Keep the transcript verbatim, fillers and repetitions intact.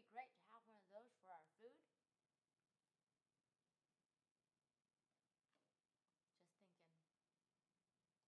great to have one of those for our food.